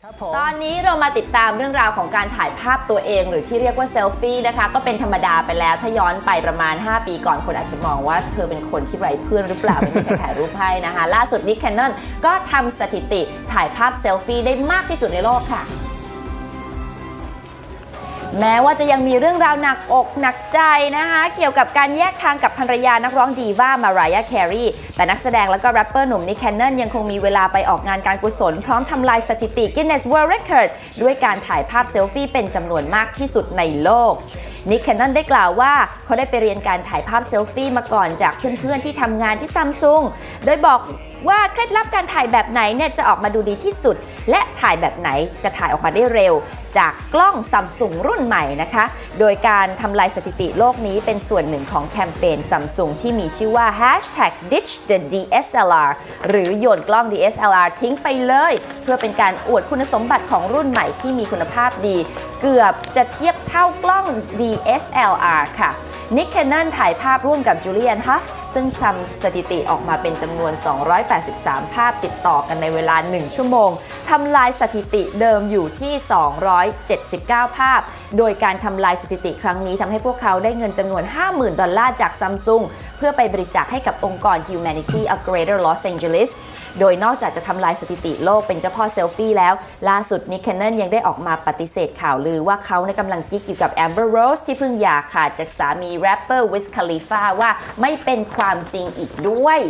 ตอนนี้เรามาติดตามเรื่องราวของการถ่ายภาพตัวเองหรือที่เรียกว่าเซลฟี่นะคะก็เป็นธรรมดาไปแล้วถ้าย้อนไปประมาณ5ปีก่อนคนอาจจะมองว่าเธอเป็นคนที่ไร้เพื่อนหรือเปล่าไม่มีใครถ่ายรูปให้นะคะล่าสุดนิก แคนนอนก็ทำสถิติถ่ายภาพเซลฟี่ได้มากที่สุดในโลกค่ะแม้ว่าจะยังมีเรื่องราวหนักอกหนักใจนะคะเกี่ยวกับการแยกทางกับภรรยานักร้องดีว่ามาไรอะแครีแต่นักแสดงและก็แรปเปอร์หนุ่มนิก แคนนอนยังคงมีเวลาไปออกงานการกุศลพร้อมทำลายสถิติ Guinness World Record ด้วยการถ่ายภาพเซลฟี่เป็นจำนวนมากที่สุดในโลกนิก แคนนอนได้กล่าวว่าเขาได้ไปเรียนการถ่ายภาพเซลฟี่มาก่อนจากเพื่อนๆที่ทำงานที่ซัมซุงโดยบอกว่าเคล็ดลับการถ่ายแบบไหนเนี่ยจะออกมาดูดีที่สุดและถ่ายแบบไหนจะถ่ายออกมาได้เร็วจากกล้องซัมซุงรุ่นใหม่นะคะโดยการทำลายสถิติโลกนี้เป็นส่วนหนึ่งของแคมเปญซัมซุงที่มีชื่อว่า #Ditch the DSLR หรือโยนกล้อง DSLR ทิ้งไปเลยเพื่อเป็นการอวดคุณสมบัติของรุ่นใหม่ที่มีคุณภาพดีเกือบจะเทียบเท่ากล้อง DSLR ค่ะนิก แคนนอนถ่ายภาพร่วมกับจูเลียน ฮัฟซึ่งทำสถิติออกมาเป็นจำนวน283ภาพติดต่อกันในเวลา1ชั่วโมงทำลายสถิติเดิมอยู่ที่279ภาพโดยการทำลายสถิติครั้งนี้ทำให้พวกเขาได้เงินจำนวน $50,000 จากซัมซุงเพื่อไปบริจาคให้กับองค์กร Humanity of Greater Los Angelesโดยนอกจากจะทำลายสถิติโลกเป็นเจ้าพ่อเซลฟี่แล้วล่าสุดนิก แคนนอนยังได้ออกมาปฏิเสธข่าวลือว่าเขากำลังกิ๊กอยู่กับแอมเบอร์ โรสที่เพิ่งหย่าขาดจากสามีแรปเปอร์วิสคาลิฟาว่าไม่เป็นความจริงอีกด้วย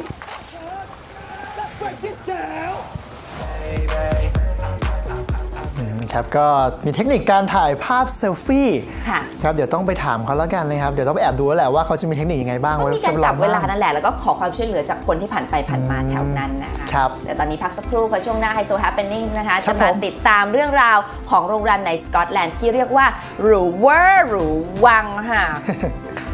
ครับก็มีเทคนิคการถ่ายภาพเซลฟี่ครับเดี๋ยวต้องไปถามเขาแล้วกันนะครับเดี๋ยวต้องไปแอบดูแล้วแหละว่าเขาจะมีเทคนิคยังไงบ้างก็มีการจับเวลานั่นแหละแล้วก็ขอความช่วยเหลือจากคนที่ผ่านไปผ่านมาแถวนั้นนะคะเดี๋ยวตอนนี้พักสักครู่ค่ะช่วงหน้าไฮโซแฮปเปนนิ่งนะคะจะมาติดตามเรื่องราวของโรงแรมในสกอตแลนด์ที่เรียกว่าหรูเวอร์หรูวังค่ะ